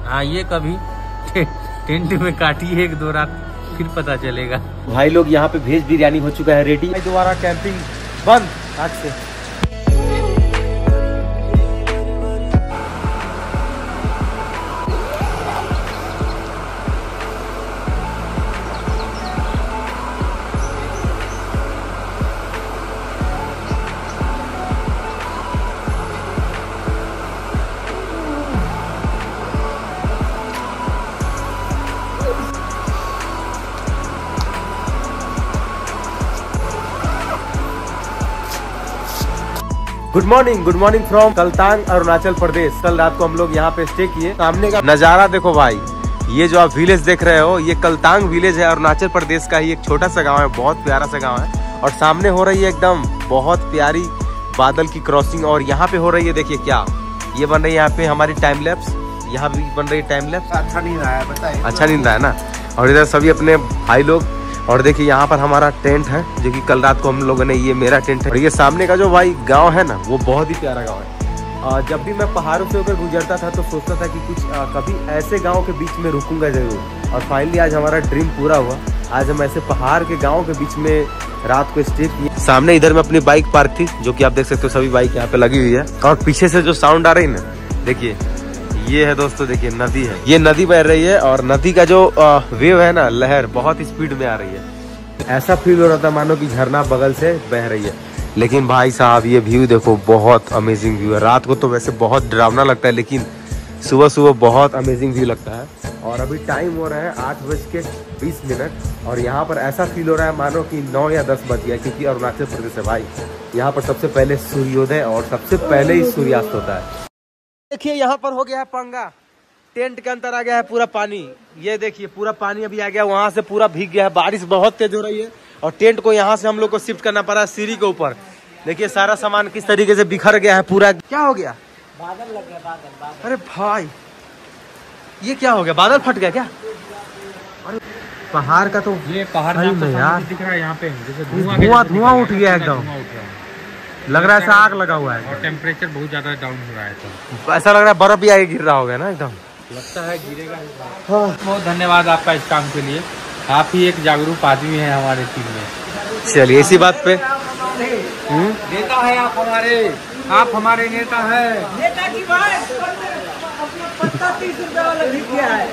आइए कभी टेंट में काटिए 1-2 रात, फिर पता चलेगा। भाई लोग यहाँ पे वेज बिरयानी हो चुका है रेडी। दोबारा कैंपिंग बंद आज से। Good morning from Kaltang Arunachal Pradesh. कल रात को हम लोग यहाँ पे स्टे किए। सामने का नजारा देखो भाई, ये जो आप विलेज देख रहे हो ये कलतांग विलेज है, अरुणाचल प्रदेश का ही एक छोटा सा गांव है, बहुत प्यारा सा गांव है। और सामने हो रही है एकदम बहुत प्यारी बादल की क्रॉसिंग। और यहाँ पे हो रही है, देखिए क्या ये बन रही है यहाँ पे हमारी टाइम लैप्स, यहाँ भी बन रही है टाइम लैप्स। अच्छा नहीं रहा है, बताइए। अच्छा नहीं रहा है ना। और इधर सभी अपने भाई लोग, और देखिए यहाँ पर हमारा टेंट है जो कि कल रात को हम लोगों ने, ये मेरा टेंट है। और ये सामने का जो भाई गांव है ना, वो बहुत ही प्यारा गांव है। जब भी मैं पहाड़ों से होकर गुजरता था तो सोचता था कि कुछ कभी ऐसे गांव के बीच में रुकूंगा जरूर। और फाइनली आज हमारा ड्रीम पूरा हुआ। आज हम ऐसे पहाड़ के गाँव के बीच में रात को स्टे किए। सामने इधर में अपनी बाइक पार्क थी, जो कि आप देख सकते हो सभी बाइक यहाँ पे लगी हुई है। और पीछे से जो साउंड आ रही है ना, देखिए ये है दोस्तों, देखिए नदी है, ये नदी बह रही है। और नदी का जो वेव है ना, लहर बहुत स्पीड में आ रही है। ऐसा फील हो रहा था मानो कि झरना बगल से बह रही है। लेकिन भाई साहब ये व्यू देखो, बहुत अमेजिंग व्यू है। रात को तो वैसे बहुत डरावना लगता है, लेकिन सुबह सुबह बहुत अमेजिंग व्यू लगता है। और अभी टाइम हो रहा है 8:20। और यहाँ पर ऐसा फील हो रहा है मानो कि 9 या 10 बज गया, क्योंकि अरुणाचल प्रदेश है भाई। यहाँ पर सबसे पहले सूर्योदय और सबसे पहले ही सूर्यास्त होता है। देखिए यहाँ पर हो गया है पंगा, टेंट के अंदर आ गया है पूरा पानी। ये देखिए पूरा पानी अभी आ गया, वहां से पूरा भीग गया है। बारिश बहुत तेज हो रही है और टेंट को यहाँ से हम लोग को शिफ्ट करना पड़ा है सीढ़ी के ऊपर। देखिए सारा सामान किस तरीके से बिखर गया है पूरा। क्या हो गया? बादल लग गया, बादल। अरे भाई ये क्या हो गया? बादल फट गया क्या? अरे पहाड़ का तो ये पहाड़ में यार दिख रहा है, यहाँ पे धुआं उठ गया एकदम, लग रहा है ऐसा आग लगा हुआ है। और टेम्परेचर बहुत ज्यादा डाउन हो रहा है, तो ऐसा लग रहा है बर्फ भी आगे गिर रहा होगा ना, एकदम लगता है गिरेगा। बहुत धन्यवाद आपका इस काम के लिए, आप ही एक जागरूक आदमी है हमारे टीम में। चलिए इसी बात पे नेता है आप हमारे नेता है। नेता की बात पत्ता 30 रुपए वाला भी किया है।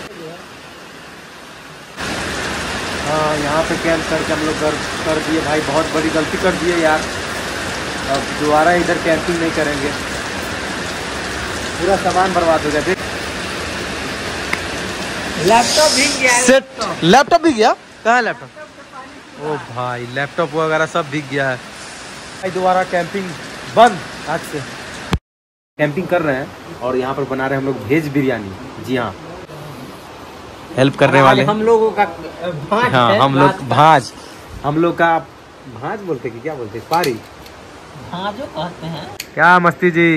हाँ यहाँ पे कैंप करके हम लोग कर दिए भाई, बहुत बड़ी गलती कर दिए यार। अब दोबारा इधर कैंपिंग नहीं करेंगे, पूरा सामान बर्बाद हो गया। देख लैपटॉप भीग गया है। सेट लैपटॉप भी गया, कहाँ है लैपटॉप? ओ भाई लैपटॉप वगैरह सब भीग गया है भाई। दोबारा कैंपिंग बंद आज से। कैंपिंग कर रहे हैं और यहाँ पर बना रहे हैं हम लोग वेज बिरयानी। जी हाँ, हेल्प करने वाले हम लोगों का भांज। हाँ हम लोग भांज, हम लोग का भांज बोलते कि क्या बोलते, पारी हाँ जो कहते हैं। क्या मस्ती जी?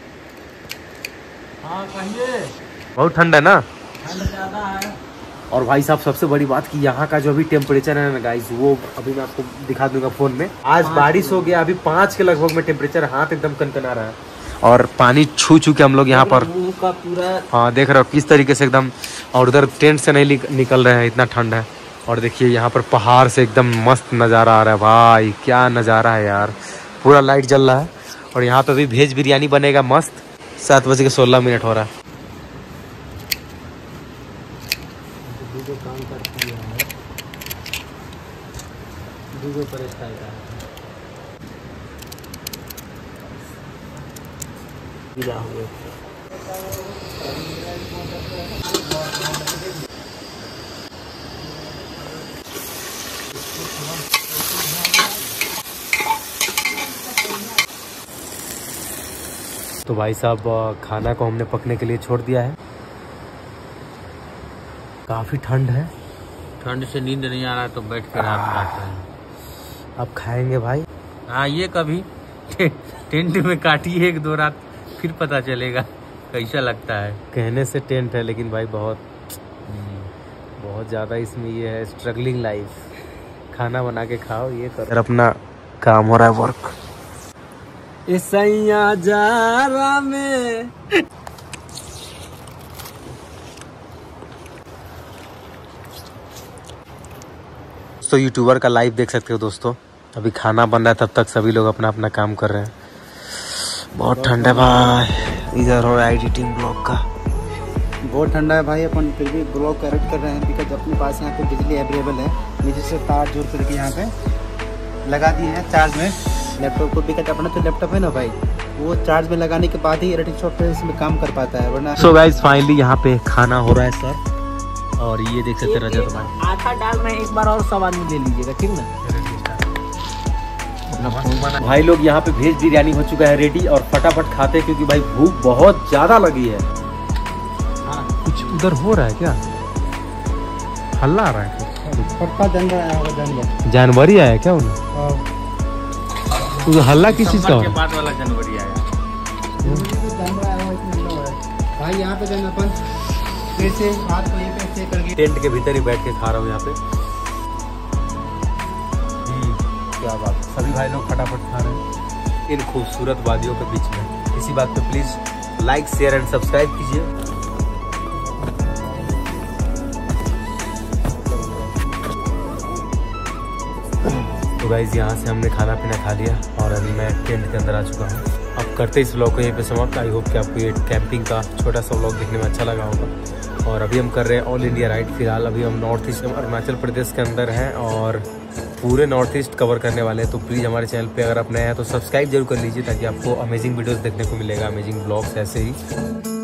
हाँ कहिए। बहुत ठंड है ना, ठंड ज्यादा है। और भाई साहब सबसे बड़ी बात कि यहाँ का जो अभी टेम्परेचर है ना गाइस, वो अभी मैं आपको दिखा दूंगा फोन में। आज बारिश हो गया, अभी 5 के लगभग में टेम्परेचर, हाथ एकदम कनकना रहा है। और पानी छू छू के हम लोग यहाँ पर का पूरा, हाँ देख रहे हो किस तरीके से एकदम। और उधर टेंट से नहीं निकल रहे हैं, इतना ठंड है। और देखिए यहाँ पर पहाड़ से एकदम मस्त नज़ारा आ रहा है भाई, क्या नज़ारा है यार। पूरा लाइट जल रहा है और यहाँ पे भी वेज बिरयानी बनेगा मस्त। 7:16 हो रहा है। तो भाई साहब खाना को हमने पकने के लिए छोड़ दिया है। काफी ठंड है, ठंड से नींद नहीं आ रहा तो बैठ कर रात खाते हैं। अब खाएंगे भाई। आइए कभी टेंट में काटिए 1-2 रात, फिर पता चलेगा कैसा लगता है। कहने से टेंट है लेकिन भाई बहुत ज़्यादा इसमें ये है स्ट्रगलिंग लाइफ। खाना बना के खाओ, ये करो, अपना काम हो रहा है वर्क। सैया जारा में दोस्तों यूट्यूबर का लाइव देख सकते हो दोस्तों। अभी खाना बन रहा है, तब तक सभी लोग अपना अपना काम कर रहे हैं। बहुत ठंड है भाई, इधर हो रहा है एडिटिंग ब्लॉग का। बहुत ठंडा है भाई, अपन फिर भी ब्लॉग एडिट कर रहे हैं बिकॉज अपने पास यहाँ पे बिजली अवेलेबल है। नीचे से तार जोड़ करके यहाँ पे लगा दिए हैं चार्ज में लैपटॉप को, बिकॉज अपना तो लैपटॉप है ना भाई, वो चार्ज में लगाने के बाद ही एडिटिंग सॉफ्टवेयर इसमें काम कर पाता है, वरना। सो गाइस फाइनली यहाँ पे खाना हो रहा है सर, और ये देख सकते हैं रजत भाई। आटा डाल रहे हैं, एक बार और सामान में ले लीजिएगा, ठीक ना। भाई लोग यहाँ पे वेज बिरयानी हो चुका है रेडी, और फटाफट खाते हैं क्योंकि भाई भूख बहुत ज्यादा लगी है। कुछ उधर हो रहा है क्या, हल्ला आ रहा है? पक्का जानवर जानवर ही आया क्या उन्हें? हल्ला किस चीज का? बाद वाला जनवरी आया भाई। यहाँ पे जाना अपन कैसे हाथ को ये पे करके टेंट के भीतर ही बैठ के खा रहा हूँ यहाँ पे। क्या बात, सभी भाई लोग फटाफट खा रहे हैं इन खूबसूरत वादियों के बीच में। इसी बात पे please like share and subscribe कीजिए। तो गाइस यहाँ से हमने खाना पीना खा लिया और अभी मैं टेंट के अंदर आ चुका हूँ। अब करते इस व्लॉग को यहीं पे समाप्त। आई होप कि आपको ये कैंपिंग का छोटा सा व्लॉग देखने में अच्छा लगा होगा। और अभी हम कर रहे हैं ऑल इंडिया राइड। फिलहाल अभी हम नॉर्थ ईस्ट अरुणाचल प्रदेश के अंदर हैं और पूरे नॉर्थ ईस्ट कवर करने वाले हैं। तो प्लीज़ हमारे चैनल पे अगर आप नए हैं तो सब्सक्राइब जरूर कर लीजिए, ताकि आपको अमेजिंग वीडियोस देखने को मिलेगा, अमेजिंग ब्लॉग्स ऐसे ही।